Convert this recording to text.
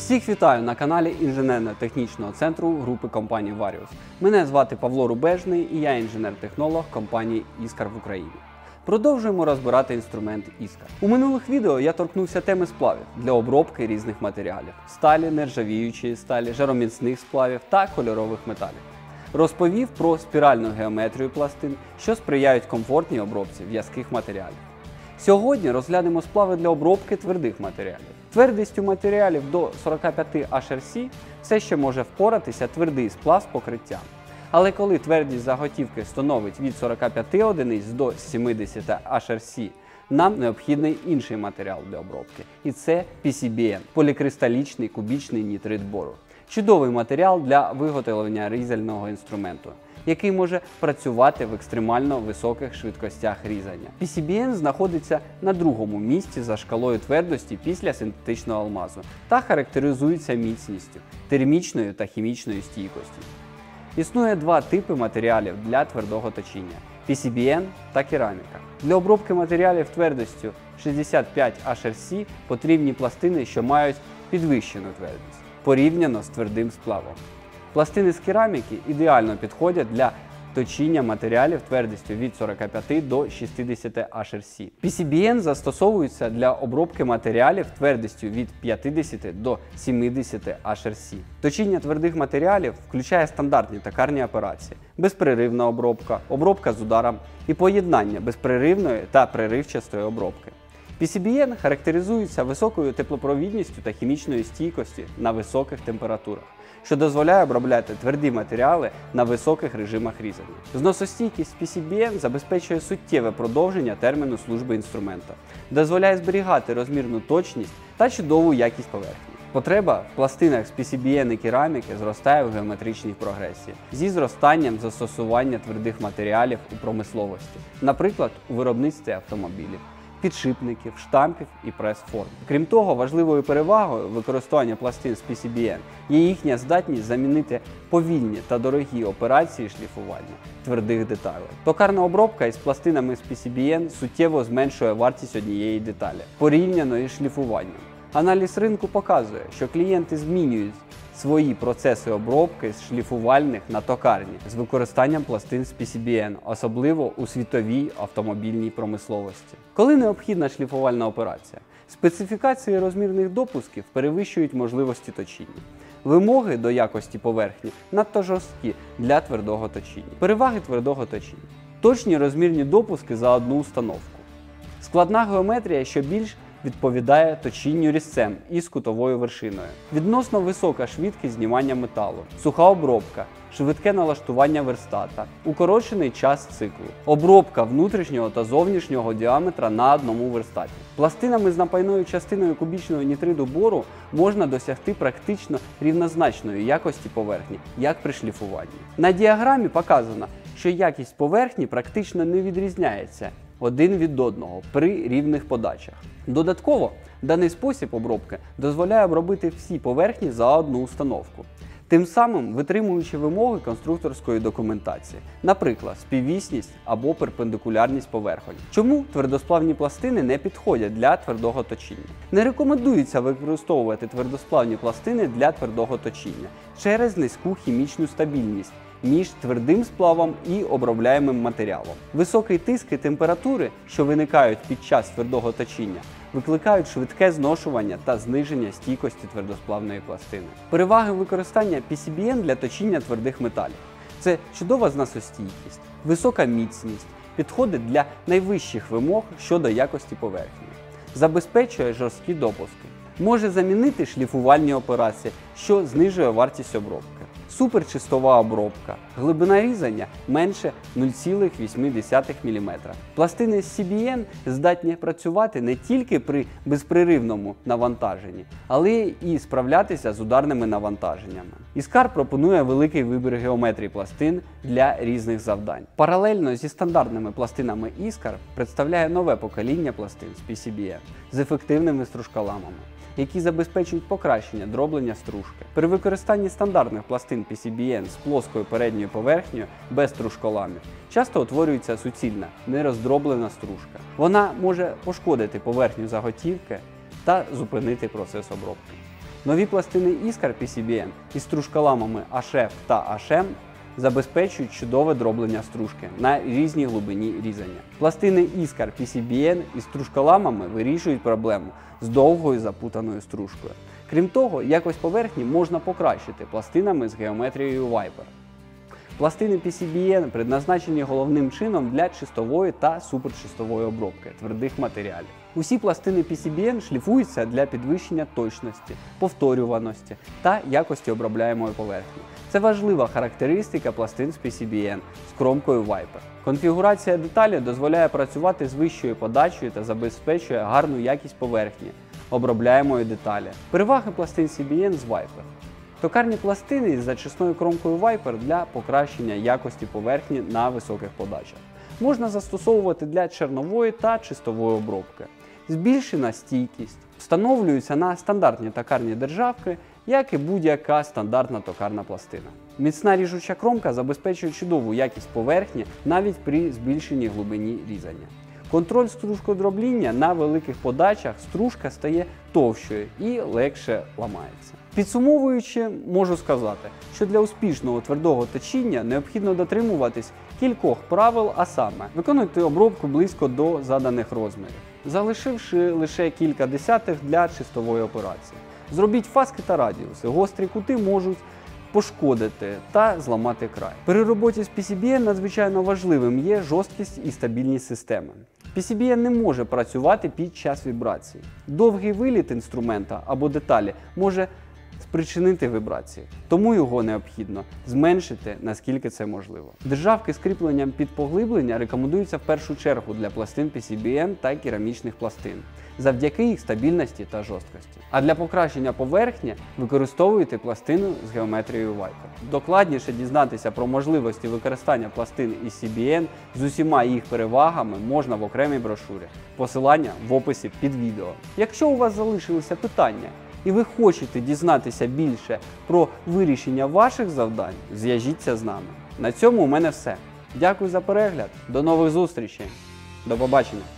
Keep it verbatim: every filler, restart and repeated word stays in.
Всіх вітаю на каналі інженерно-технічного центру групи компанії Varius. Мене звати Павло Рубежний і я інженер-технолог компанії Іскар в Україні. Продовжуємо розбирати інструмент Іскар. У минулих відео я торкнувся теми сплавів для обробки різних матеріалів – сталі, нержавіючої сталі, жароміцних сплавів та кольорових металів. Розповів про спіральну геометрію пластин, що сприяють комфортній обробці в'язких матеріалів. Сьогодні розглянемо сплави для обробки твердих матеріалів. Твердістю матеріалів до сорока п'яти ейч ар сі все ще може впоратися твердий сплав з покриттям. Але коли твердість заготівки становить від сорока п'яти одиниць до сімдесяти ейч ар сі, нам необхідний інший матеріал для обробки. І це пі сі бі ен – полікристалічний кубічний нітрид бору. Чудовий матеріал для виготовлення різального інструменту, який може працювати в екстремально високих швидкостях різання. пі сі бі ен знаходиться на другому місці за шкалою твердості після синтетичного алмазу та характеризується міцністю, термічною та хімічною стійкістю. Існує два типи матеріалів для твердого точіння – пі сі бі ен та кераміка. Для обробки матеріалів твердістю шістдесят п'ять ейч ар сі потрібні пластини, що мають підвищену твердість, порівняно з твердим сплавом. Пластини з кераміки ідеально підходять для точіння матеріалів твердістю від сорока п'яти до шістдесяти ейч ар сі. пі сі бі ен застосовується для обробки матеріалів твердістю від п'ятдесяти до сімдесяти ейч ар сі. Точіння твердих матеріалів включає стандартні токарні операції, безперервна обробка, обробка з ударом і поєднання безперервної та преривчастої обробки. пі сі бі ен характеризується високою теплопровідністю та хімічною стійкістю на високих температурах, що дозволяє обробляти тверді матеріали на високих режимах різання. Зносостійкість пі сі бі ен забезпечує суттєве продовження терміну служби інструмента, дозволяє зберігати розмірну точність та чудову якість поверхні. Потреба в пластинах з пі сі бі ен і кераміки зростає в геометричній прогресії зі зростанням застосування твердих матеріалів у промисловості, наприклад, у виробництві автомобілів, підшипників, штампів і прес-форм. Крім того, важливою перевагою використання пластин з пі сі бі ен є їхня здатність замінити повільні та дорогі операції шліфування твердих деталей. Токарна обробка із пластинами з пі сі бі ен суттєво зменшує вартість однієї деталі, порівняно із шліфуванням. Аналіз ринку показує, що клієнти змінюють свої процеси обробки з шліфувальних на токарні з використанням пластин з пі сі бі ен, особливо у світовій автомобільній промисловості. Коли необхідна шліфувальна операція? Специфікації розмірних допусків перевищують можливості точіння. Вимоги до якості поверхні надто жорсткі для твердого точіння. Переваги твердого точіння. Точні розмірні допуски за одну установку. Складна геометрія, що більш відповідає точінню різцем із кутовою вершиною. Відносно висока швидкість знімання металу, суха обробка, швидке налаштування верстата, укорочений час циклу, обробка внутрішнього та зовнішнього діаметра на одному верстаті. Пластинами з напайною частиною кубічного нітриду бору можна досягти практично рівнозначної якості поверхні, як при шліфуванні. На діаграмі показано, що якість поверхні практично не відрізняється один від одного при рівних подачах. Додатково, даний спосіб обробки дозволяє обробити всі поверхні за одну установку, тим самим витримуючи вимоги конструкторської документації, наприклад, співвісність або перпендикулярність поверхонь. Чому твердосплавні пластини не підходять для твердого точіння? Не рекомендується використовувати твердосплавні пластини для твердого точіння через низьку хімічну стабільність між твердим сплавом і обробляємим матеріалом. Високий тиск і температури, що виникають під час твердого точіння, викликають швидке зношування та зниження стійкості твердосплавної пластини. Переваги використання пі сі бі ен для точіння твердих металів. Це чудова зносостійкість, висока міцність, підходить для найвищих вимог щодо якості поверхні, забезпечує жорсткі допуски, може замінити шліфувальні операції, що знижує вартість обробки. Суперчистова обробка. Глибина різання менше нуль цілих вісім десятих міліметра. Пластини з сі бі ен здатні працювати не тільки при безперервному навантаженні, але і справлятися з ударними навантаженнями. Іскар пропонує великий вибір геометрії пластин для різних завдань. Паралельно зі стандартними пластинами Іскар представляє нове покоління пластин з пі сі бі ен з ефективними стружколамами, які забезпечують покращення дроблення стружки. При використанні стандартних пластин пі сі бі ен з плоскою передньою поверхнею без стружколамів часто утворюється суцільна, нероздроблена стружка. Вона може пошкодити поверхню заготівки та зупинити процес обробки. Нові пластини Iskar пі сі бі ен із стружколамами ейч еф та ейч ем забезпечують чудове дроблення стружки на різній глибині різання. Пластини Iskar пі сі бі ен із стружколамами вирішують проблему з довгою запутаною стружкою. Крім того, якість поверхні можна покращити пластинами з геометрією Viper. Пластини пі сі бі ен предназначені головним чином для чистової та суперчистової обробки твердих матеріалів. Усі пластини пі сі бі ен шліфуються для підвищення точності, повторюваності та якості обробляємої поверхні. Це важлива характеристика пластин з пі сі бі ен з кромкою Viper. Конфігурація деталі дозволяє працювати з вищою подачею та забезпечує гарну якість поверхні обробляємої деталі. Переваги пластин сі бі ен з Viper. Токарні пластини з зачисною кромкою Viper для покращення якості поверхні на високих подачах. Можна застосовувати для чернової та чистової обробки. Збільшена стійкість. Встановлюються на стандартні токарні державки, як і будь-яка стандартна токарна пластина. Міцна ріжуча кромка забезпечує чудову якість поверхні навіть при збільшеній глибині різання. Контроль стружкодробління на великих подачах стружка стає товщою і легше ламається. Підсумовуючи, можу сказати, що для успішного твердого точіння необхідно дотримуватись кількох правил, а саме виконуйте обробку близько до заданих розмірів, залишивши лише кілька десятих для чистової операції. Зробіть фаски та радіуси, гострі кути можуть пошкодити та зламати край. При роботі з пі сі бі ен надзвичайно важливим є жорсткість і стабільність системи. пі сі бі ен не може працювати під час вібрації. Довгий виліт інструмента або деталі може спричинити вібрації, тому його необхідно зменшити, наскільки це можливо. Державки з кріпленням під поглиблення рекомендуються в першу чергу для пластин пі сі бі ен та керамічних пластин, завдяки їх стабільності та жорсткості. А для покращення поверхні використовуйте пластину з геометрією Viper. Докладніше дізнатися про можливості використання пластин із сі бі ен з усіма їх перевагами можна в окремій брошурі. Посилання в описі під відео. Якщо у вас залишилися питання, і ви хочете дізнатися більше про вирішення ваших завдань, зв'яжіться з нами. На цьому у мене все. Дякую за перегляд, до нових зустрічей, до побачення!